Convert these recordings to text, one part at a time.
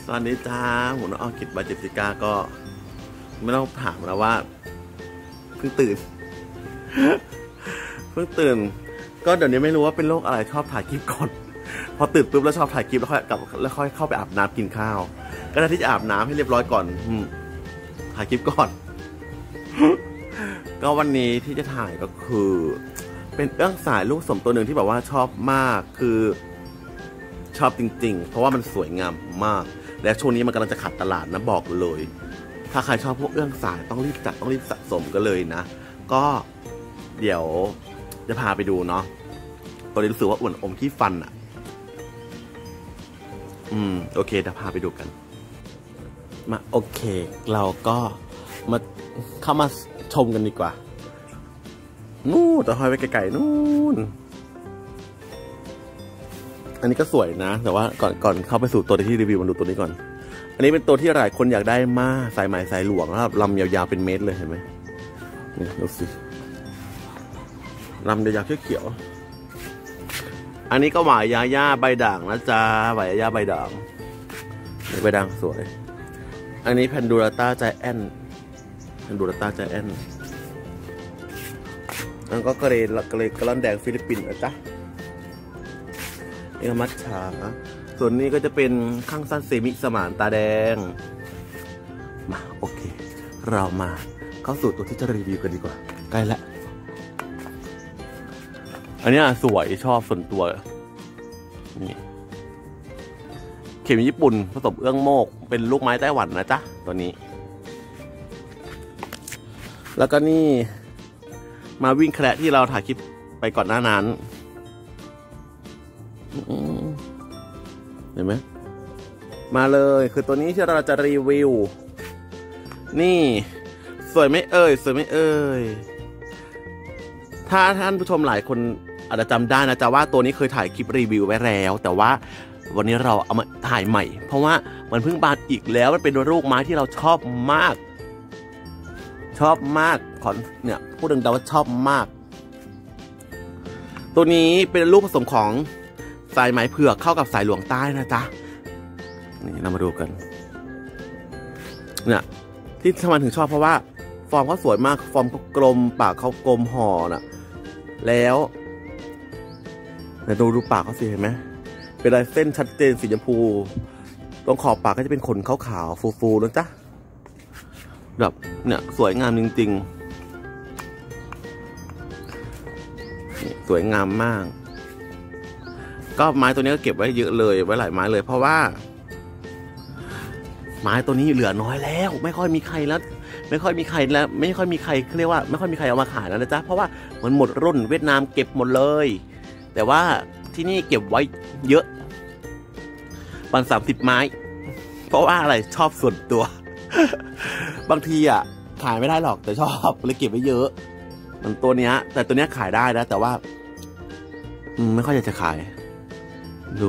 สวัสดีจ้าผมน้องออคิดบายเจสิก้าก็ไม่ต้องถามแล้วว่าเพิ่งตื่น เพิ่งตื่นก็เดี๋ยวนี้ไม่รู้ว่าเป็นโรคอะไรชอบถ่ายคลิปก่อนพอตื่นปุ๊บแล้วชอบถ่ายคลิปแล้วค่อยกลับแล้วค่อยเข้าไปอาบน้ำกินข้าวก็ได้ที่จะอาบน้ำให้เรียบร้อยก่อนถ่ายคลิปก่อน ก็วันนี้ที่จะถ่ายก็คือเป็นเอื้องสายลูกสมตัวหนึ่งที่แบบว่าชอบมากคือชอบจริงๆเพราะว่ามันสวยงามมากและช่วงนี้มันกำลังจะขาดตลาดนะบอกเลยถ้าใครชอบพวกเอื้องสายต้องรีบจัดต้องรีบสะสมกันเลยนะก็เดี๋ยวจะพาไปดูเนาะตอนนี้รู้สึกว่าอ้วนอมขี้ฟันอ่ะโอเคเดี๋ยวพาไปดูกันมาโอเคเราก็มาเข้ามาชมกันดีกว่านู่นจะห้อยไว้ไกลๆนู่นอันนี้ก็สวยนะแต่ว่าก่อนเข้าไปสู่ตัวที่รีวิวมาดูตัวนี้ก่อนอันนี้เป็นตัวที่หลายคนอยากได้มากสายไหมสายหลวงแล้วลำยาวๆเป็นเมตรเลยเห็นไหมนี่ดูสิลำยาวๆเขียวๆอันนี้ก็หวายยาย่าใบด่างนะจ๊ะหวายยาย่าใบด่างใบด่างสวยอันนี้แพนดูราต้าใจแอนแพนดูราต้าใจแอนแล้วก็กระลอนแดงฟิลิปปินส์นะจ๊ะนี่ก็มัทฉาส่วนนี้ก็จะเป็นข้างสั้นเซมิสมานตาแดงมาโอเคเรามาเข้าสู่ตัวที่จะรีวิวกันดีกว่าใกล้แล้วอันนี้สวยชอบส่วนตัวนี่เข็มญี่ปุ่นผสมเอื้องโมกเป็นลูกไม้ไต้หวันนะจ๊ะตัวนี้แล้วก็นี่มาวิ่งแคระที่เราถ่ายคลิปไปก่อนหน้านั้นเห็นไหมมาเลยคือตัวนี้ที่เราจะรีวิวนี่สวยไหมเอ่ยสวยไหมเอ่ยถ้าท่านผู้ชมหลายคนอาจจะจำได้นะจ๊ะว่าตัวนี้เคยถ่ายคลิปรีวิวไว้แล้วแต่ว่าวันนี้เราเอามาถ่ายใหม่เพราะว่ามันเพิ่งบานอีกแล้วมันเป็นลูกไม้ที่เราชอบมากขอเนี่ยพูดดังๆว่าชอบมากตัวนี้เป็นลูกผสมของสายไหมเผือกเข้ากับสายหลวงใต้นะจ๊ะนี่เรามาดูกันเนี่ยที่ทำไมถึงชอบเพราะว่าฟอร์มเขาสวยมากฟอร์มเขากลมปากเขากลมห่อน่ะแล้วเดี๋ยวดูปากเขาสิเห็นไหมเป็นลายเส้นชัดเจนสีชมพูตรงขอบปากก็จะเป็นขนขาวๆฟูๆนะจ๊ะแบบเนี่ยสวยงามจริงๆสวยงามมากก็ไม้ตัวนี้ก็เก็บไว้เยอะเลยไว้หลายไม้เลยเพราะว่าไม้ตัวนี้เหลือน้อยแล้วไม่ค่อยมีใครแล้วไม่ค่อยมีใครเรียกว่าไม่ค่อยมีใครเอามาขายแล้วนะจ๊ะเพราะว่ามันหมดรุ่นเวียดนามเก็บหมดเลยแต่ว่าที่นี่เก็บไว้เยอะปัน30 ไม้เพราะว่าอะไรชอบส่วนตัว บางทีอ่ะขายไม่ได้หรอกแต่ชอบเลยเก็บไว้เยอะมันตัวเนี้ยแต่ตัวเนี้ยขายได้นะแต่ว่าไม่ค่อยอยากจะขายดู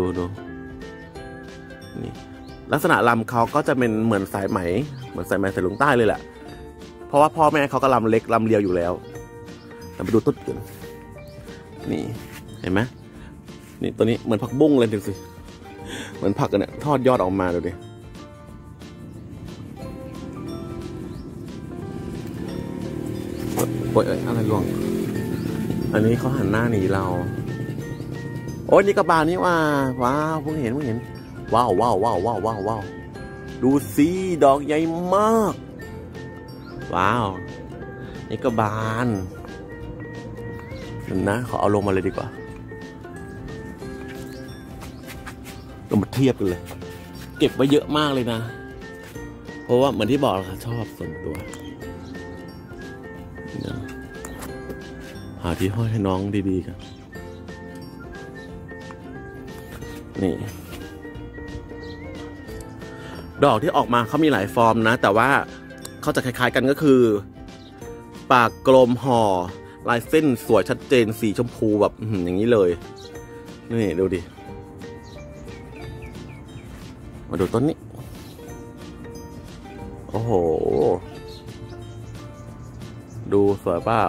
นี่ลักษณะลำเขาก็จะเป็นเหมือนสายไหมสายหลวงใต้เลยแหละเพราะว่าพ่อแม่เขาก็ลำเล็กลำเรียวอยู่แล้วแต่ไปดูต้นอื่นนี่เห็นไหมนี่ตัวนี้เหมือนผักบุ้งเลยดูสิเหมือนผักกันเนี่ยทอดยอดออกมาดูดิโอ้ยอะไรล่วงอันนี้เขาหันหน้าหนีเราโอ้ยนี่กระบาลนี่ว่าว้าวเพิ่งเห็นว้าวดูสิดอกใหญ่มากว้าวนี่กระบาลนะขอเอาลงมาเลยดีกว่าลงมาเทียบกันเลยเก็บไว้เยอะมากเลยนะเพราะว่าเหมือนที่บอกค่ะชอบส่วนตัวหาที่ห้อยให้น้องดีๆกันนี่ดอกที่ออกมาเขามีหลายฟอร์มนะแต่ว่าเขาจะคล้ายๆกันก็คือปากกลมห่อลายเส้นสวยชัดเจนสีชมพูแบบอย่างนี้เลยนี่ดูดิมาดูต้นนี้โอ้โหดูสวยเปล่า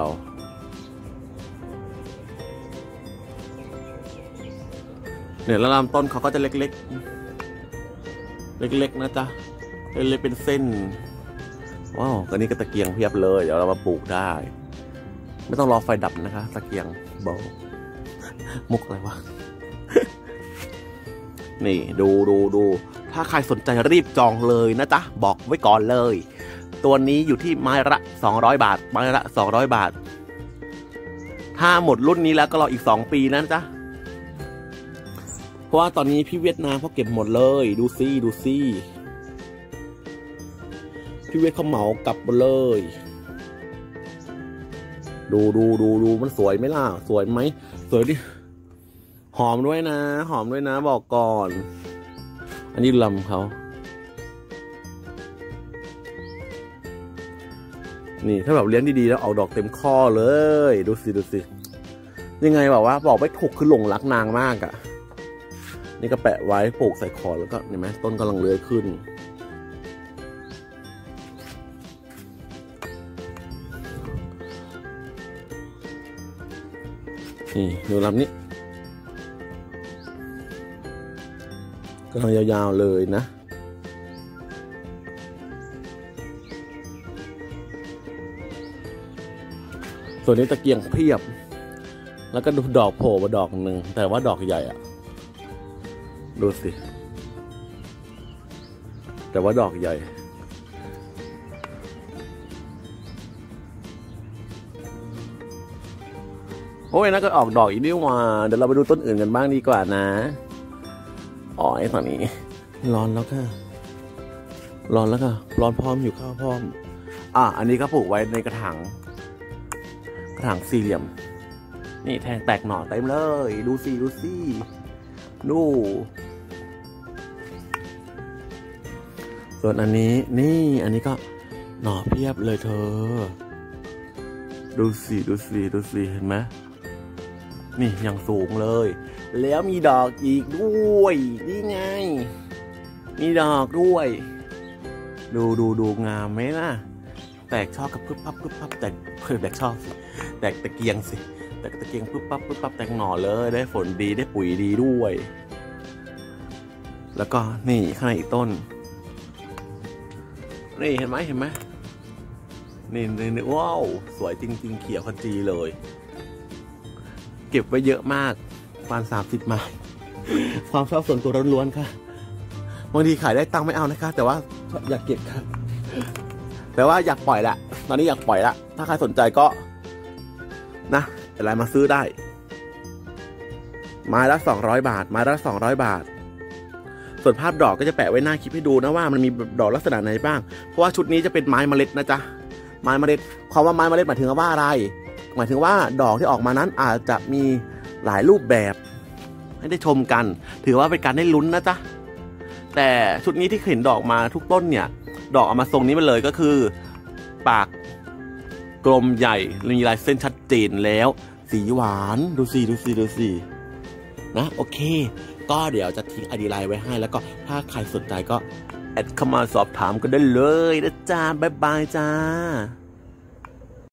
เนี่ยแล้วลำต้นเขาก็จะเล็กเล็กๆนะจ๊ะเล็กๆเป็นเส้นว้าวก็นี่ก็ตะเกียงเพียบเลยเดี๋ยวเรามาปลูกได้ไม่ต้องรอไฟดับนะคะตะเกียงเบามุกอะไรวะ นี่ดูถ้าใครสนใจรีบจองเลยนะจ๊ะบอกไว้ก่อนเลยตัวนี้อยู่ที่ไม้ละ200 บาทไม้ละ200 บาทถ้าหมดรุ่นนี้แล้วก็รออีก2 ปีนะจ๊ะเพราะว่าตอนนี้พี่เวียดนามเขาเก็บหมดเลยดูซี่พี่เวียดเขาเหมากลับหมดเลยดูมันสวยไหมล่ะสวยไหมสวยดิหอมด้วยนะบอกก่อนอันนี้ลำเขานี่ถ้าแบบเลี้ยงดีๆแล้วออกดอกเต็มข้อเลยดูสิยังไงบอกไม่ถูกคือหลงรักนางมากอ่ะนี่ก็แปะไว้ปลูกใส่คอแล้วก็เห็นไหมต้นกำลังเลื้อยขึ้นนี่ดูลำนี้กำลังยาวๆเลยนะส่วนนี้ตะเกียงเพียบแล้วก็ดูดอกโผล่มาดอกหนึ่งแต่ว่าดอกใหญ่อะดูสิแต่ว่าดอกใหญ่โอ้ยนะก็ออกดอกอีกนี่ว่าเดี๋ยวเราไปดูต้นอื่นกันบ้างดีกว่านะอ๋อไอ้ตอนนี้ร้อนแล้วก็ร้อนพร้อมอยู่ข้าวพร้อมอันนี้ก็ปลูกไว้ในกระถางสี่เหลี่ยมนี่แทงแตกหน่อเต็มเลยดูสิดูส่วนอันนี้อันนี้ก็หน่อเพียบเลยเธอดูสิเห็นไหมนี่ยังสูงเลยแล้วมีดอกอีกด้วยนี่ไงมีดอกด้วยดูงามไหมล่ะแตกช่อกับปึ๊บปั๊บแตกช่อสิแตกตะเกียงสิแตกตะเกียงปึ๊บปั๊บแตกหน่อเลยได้ฝนดีได้ปุ๋ยดีด้วยแล้วก็นี่ข้างในอีกต้นนี่เห็นไหมนี่ว้าวสวยจริงๆเขียวขจีเลยเก็บไว้เยอะมากประมาณ30 ไม้ความชอบส่วนตัวล้วนๆค่ะบางทีขายได้ตังค์ไม่เอานะคะแต่ว่าอยากเก็บค่ะแต่ว่าอยากปล่อยละตอนนี้อยากปล่อยละถ้าใครสนใจก็นะอะไรมาซื้อได้ไม้ละ200 บาทส่วนภาพดอกก็จะแปะไว้หน้าคลิปให้ดูนะว่ามันมีดอกลักษณะไหนบ้างเพราะว่าชุดนี้จะเป็นไม้เมล็ดนะจ๊ะไม้เมล็ดความว่าไม้เมล็ดหมายถึงว่าอะไรหมายถึงว่าดอกที่ออกมานั้นอาจจะมีหลายรูปแบบให้ได้ชมกันถือว่าเป็นการได้ลุ้นนะจ๊ะแต่ชุดนี้ที่เห็นดอกมาทุกต้นเนี่ยดอกออกมาทรงนี้มาเลยก็คือปากกลมใหญ่มีลายเส้นชัดเจนแล้วสีหวานดูสินะโอเคก็เดี๋ยวจะทิ้ง ID ไลน์ไว้ให้แล้วก็ถ้าใครสนใจก็แอดเข้ามาสอบถามกันได้เลยนะจ๊ะบ๊ายบายจ้า